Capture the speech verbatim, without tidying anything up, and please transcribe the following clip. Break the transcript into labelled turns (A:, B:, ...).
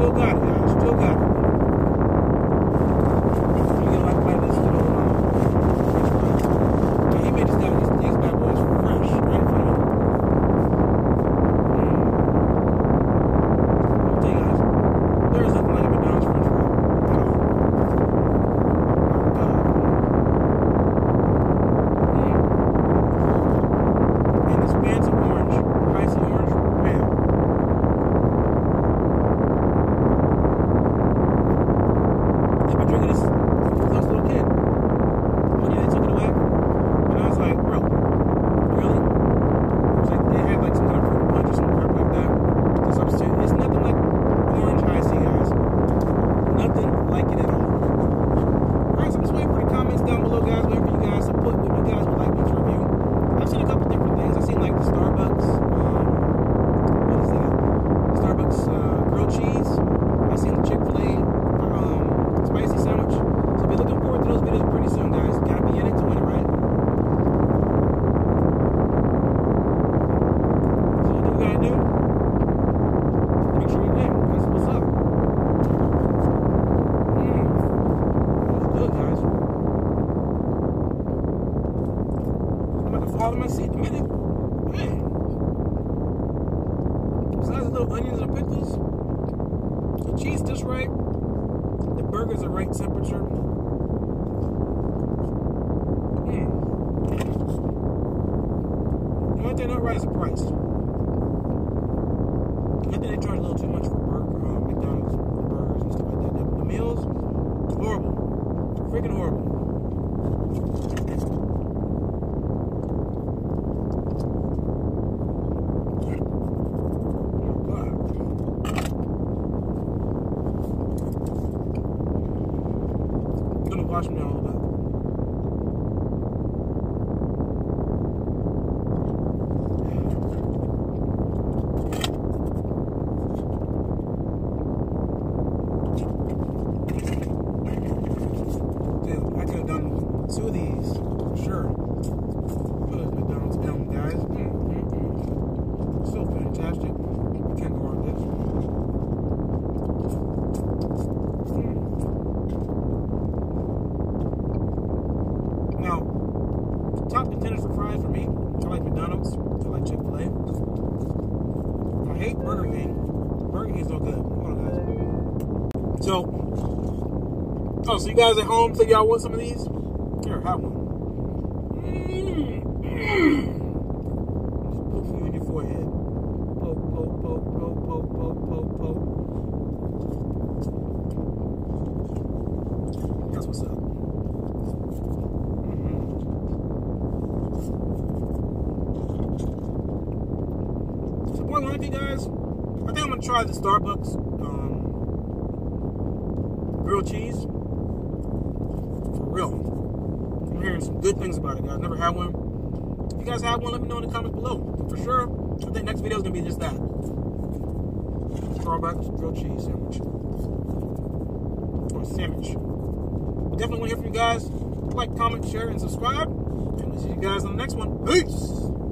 A: Still got it, guys. Still got it. You know, like, like this little, um, now he made this guy, these, these bad boys fresh, right in front of me. Mm. I'll tell you guys, there is nothing like a McDonald's French fry. At all. God. Mm. And this fancy orange, icy orange, man. I've been drinking this since I was a little kid. One year they took it away, and I was like, bro, really? It's like they had like some kind of fruit punch or some crap like that to substitute. It's nothing like orange icy, guys. Nothing like it at all. Alright, so I'm just waiting for the comments down below, guys. Waiting for you guys to put what you guys would like me to review. I've seen a couple different things. I've seen like the Starbucks, um, what is that? Starbucks uh, grilled cheese. I've seen the Chick-fil-A um, spicy sandwich. So be looking forward to those videos pretty soon, guys. Gotta be in it to win it, right? So what do we gotta do? Make sure we win. That's what's up. Mmm. That's good, guys. I'm about to fall in my seat in a minute. Man. Besides the little onions and pickles, the cheese just right. The burgers are right temperature. Mm. The only thing not right is the price. I think they charge a little too much for burger, um, McDonald's burgers and stuff like that. The, the meals, horrible. Freaking horrible. Oh, God. I'm gonna wash me all about. Dude, I could have done two of these, for sure. Put a McDonald's down, guys. Mm, mm, mm. So fantastic. You can't go wrong with this. Mm. Now, top contenders for fries for me. I like McDonald's. I like Chick-fil-A. I hate Burger King. Burger King's no good. Come on, guys. So, oh, so you guys at home think y'all want some of these? Here, have one. Mm. Mm. Just poke you in your forehead. Poke, poke, poke, poke, poke, poke, poke, poke. That's what's up. Mm-hmm. So, more than anything, guys, I think I'm gonna try the Starbucks um, grilled cheese. For real. I'm hearing some good things about it, guys. Never had one. If you guys have one, let me know in the comments below. But for sure, I think next video is gonna be just that. Starbucks grilled cheese sandwich. Or sandwich. But definitely want to hear from you guys. Like, comment, share, and subscribe. And we'll see you guys on the next one. Peace!